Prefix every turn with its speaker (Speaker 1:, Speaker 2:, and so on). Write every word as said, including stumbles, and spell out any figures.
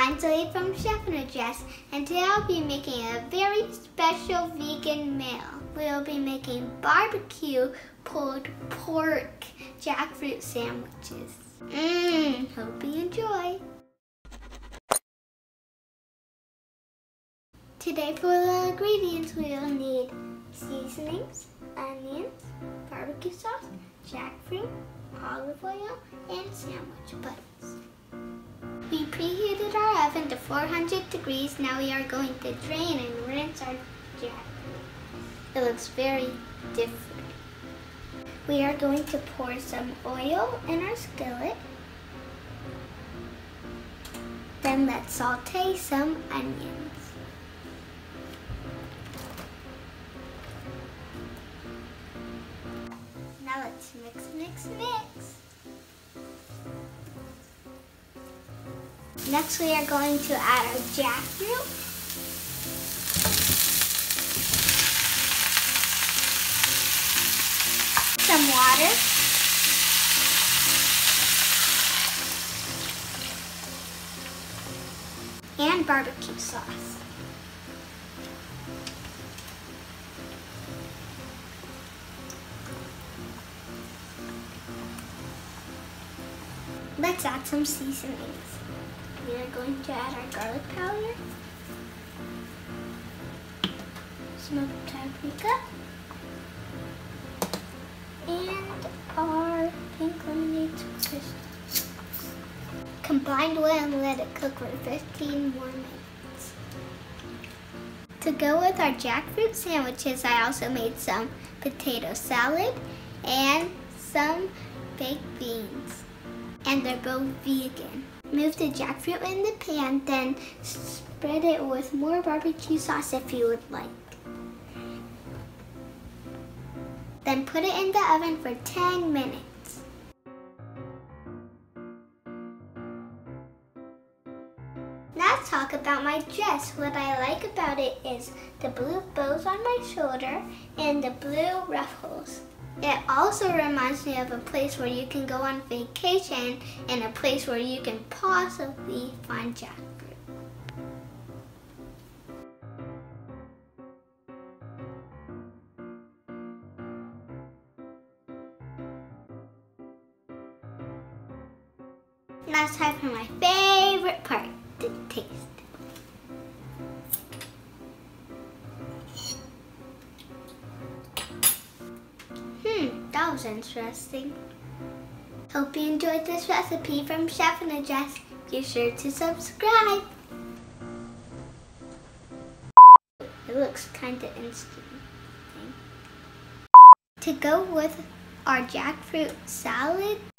Speaker 1: I'm Zoe from Chef in a Dress, and today I'll be making a very special vegan meal. We'll be making barbecue pulled pork jackfruit sandwiches. Mmm, hope you enjoy. Today for the ingredients, we'll need seasonings, onions, barbecue sauce, jackfruit, olive oil, and sandwich butters. We preheated our oven to four hundred degrees. Now we are going to drain and rinse our jackfruit. It looks very different. We are going to pour some oil in our skillet. Then let's saute some onions. Now let's mix, mix, mix. Next we are going to add our jackfruit. Some water. And barbecue sauce. Let's add some seasonings. We are going to add our garlic powder, smoked paprika, and our pink lemonade twist. Combine well and let it cook for fifteen more minutes. To go with our jackfruit sandwiches, I also made some potato salad and some baked beans. And they're both vegan. Move the jackfruit in the pan, then spread it with more barbecue sauce if you would like. Then put it in the oven for ten minutes. Now let's talk about my dress. What I like about it is the blue bows on my shoulder and the blue ruffles. It also reminds me of a place where you can go on vacation and a place where you can possibly find jackfruit. Now it's time for my favorite part, the taste. Hmm, that was interesting. Hope you enjoyed this recipe from Chef in a Dress. Be sure to subscribe. It looks kind of interesting. To go with our jackfruit salad,